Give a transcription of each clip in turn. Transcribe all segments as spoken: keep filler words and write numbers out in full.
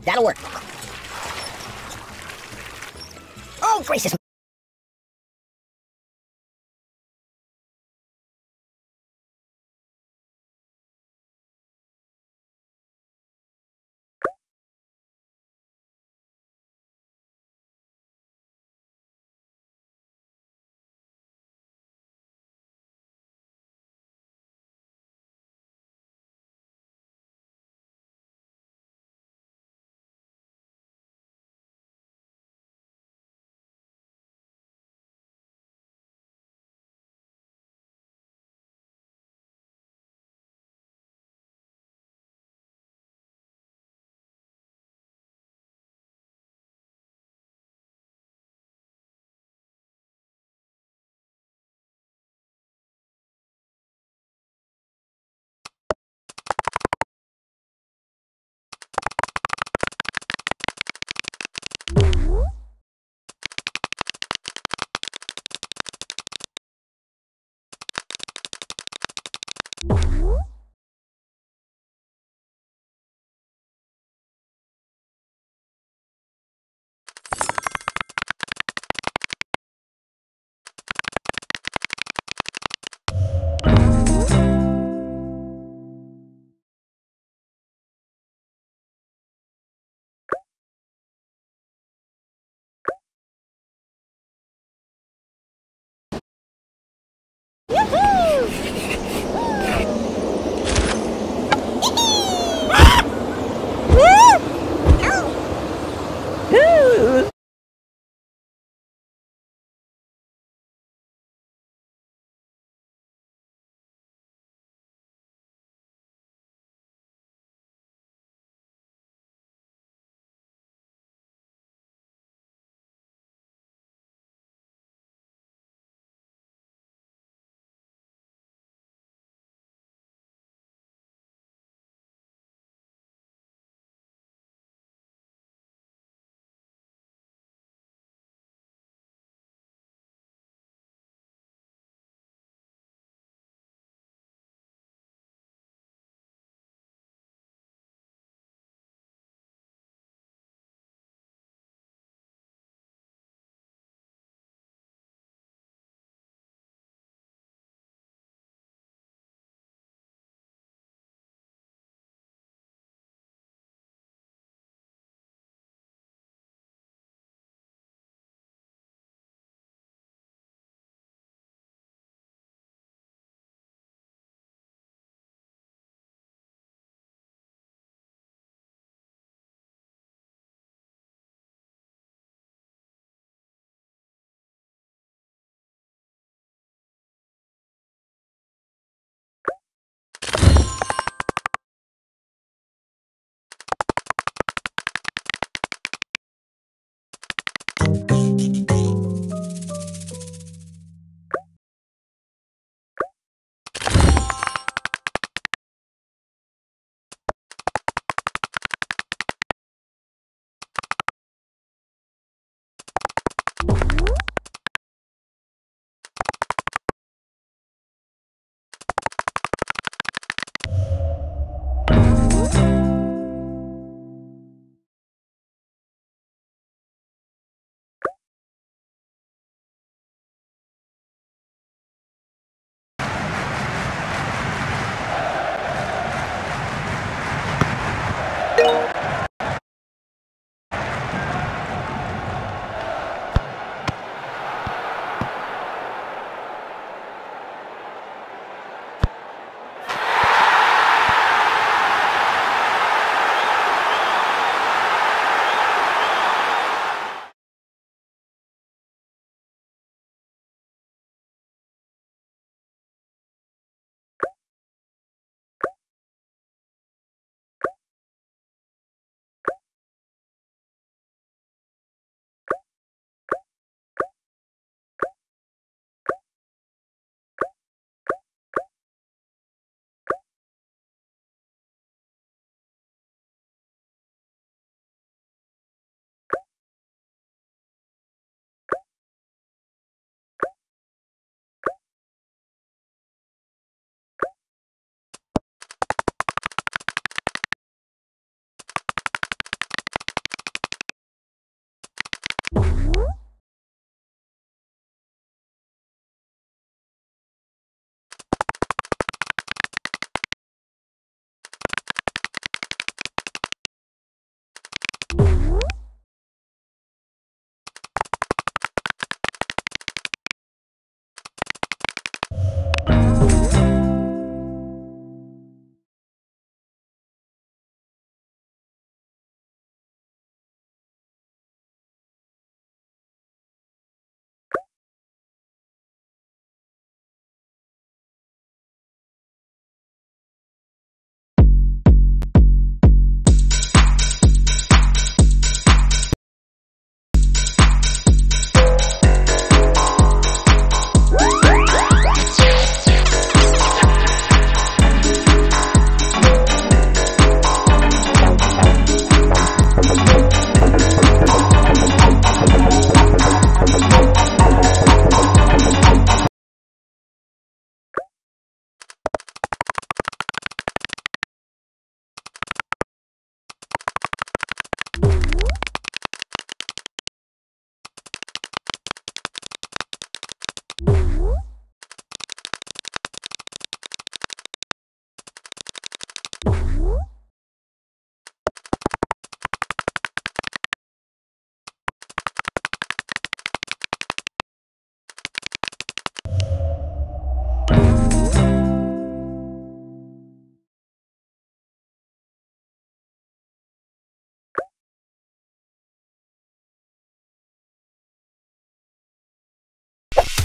That'll work. Oh, gracious.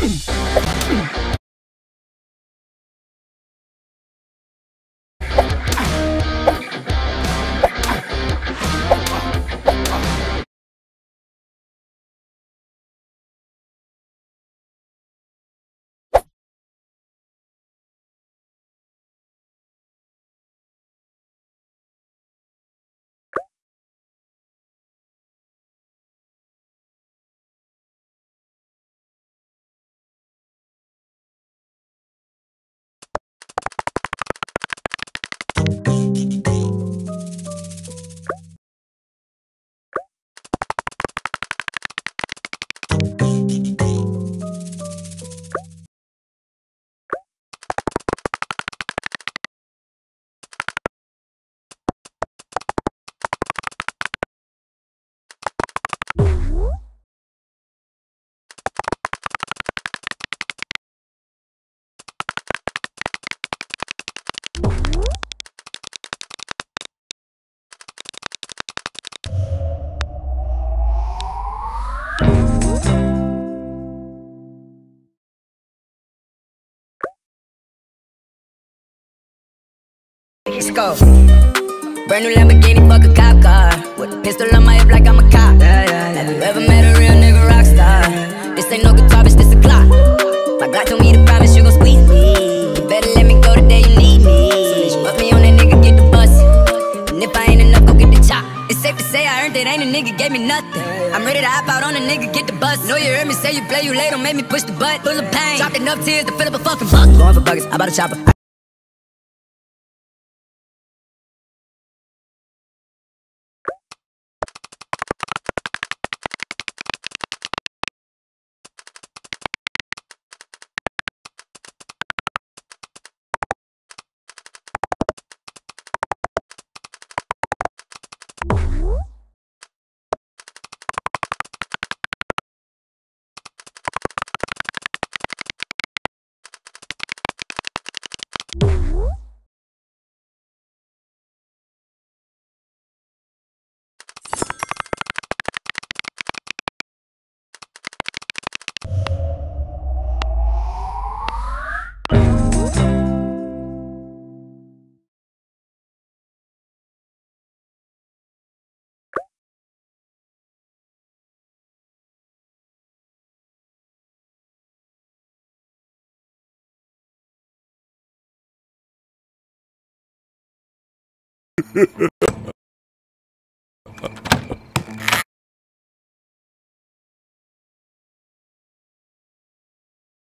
Let's go. Brand new Lamborghini, fuck a cop car. With a pistol on my hip like I'm a cop. Yeah, yeah, yeah. Have you ever met a real nigga rock star? This ain't no guitar, bitch, this a clock. My Glock told me to promise you gon' squeeze me. You better let me go the day you need me. So bitch, put me on that nigga, get the bus. And if I ain't enough, go get the chop. It's safe to say I earned it, ain't a nigga gave me nothing. I'm ready to hop out on a nigga, get the bus. Know you heard me say you play, you late, don't make me push the butt. Full of pain, dropped enough tears to fill up a fucking bucket. Going for buckets, I bought a chopper.